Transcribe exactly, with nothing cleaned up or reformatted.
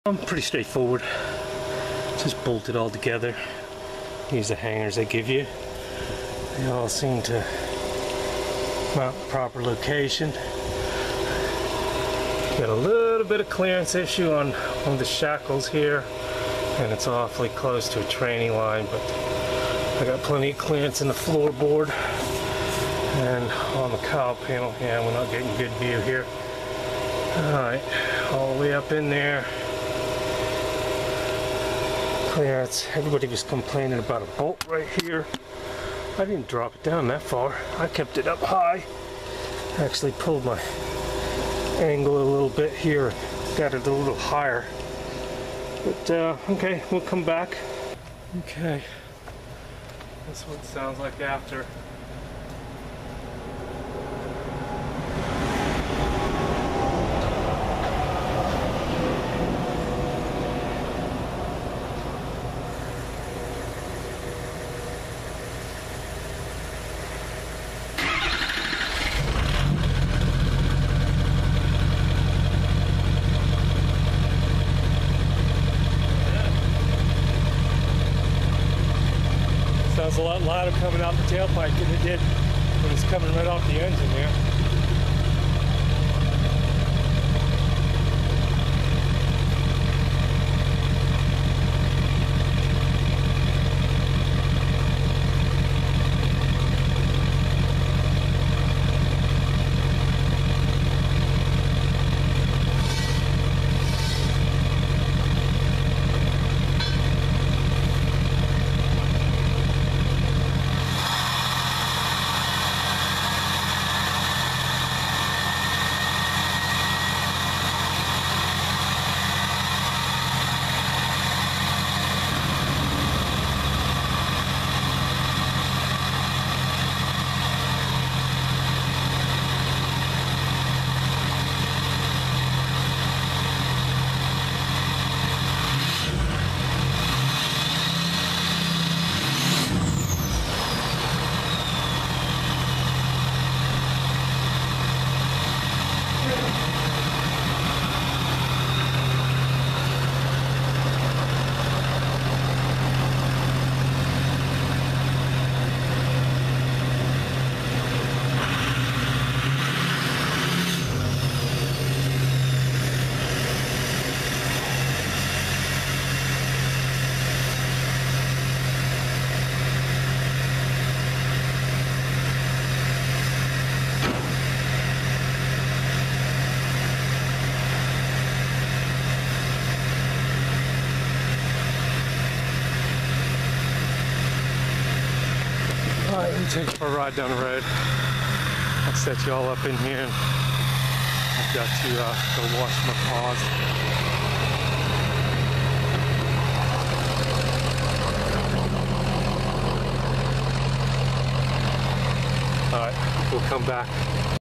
Um, pretty straightforward. Just bolt it all together. Use the hangers they give you. They all seem to mount the proper location. Got a little bit of clearance issue on one of the shackles here, and it's awfully close to a training line, but I got plenty of clearance in the floorboard and on the cowl panel. Yeah, we're not getting good view here. Alright, all the way up in there. Clearance. Everybody was complaining about a bolt right here. I didn't drop it down that far. I kept it up high. Actually pulled my angle a little bit here. Got it a little higher. But uh, okay, we'll come back. Okay. That's what it sounds like after. Sounds a lot louder coming out the tailpipe than it did when it's coming right off the engine there. Alright, let me take you for a ride down the road. I'll set you all up in here, and I've got to uh, go wash my paws. Alright, we'll come back.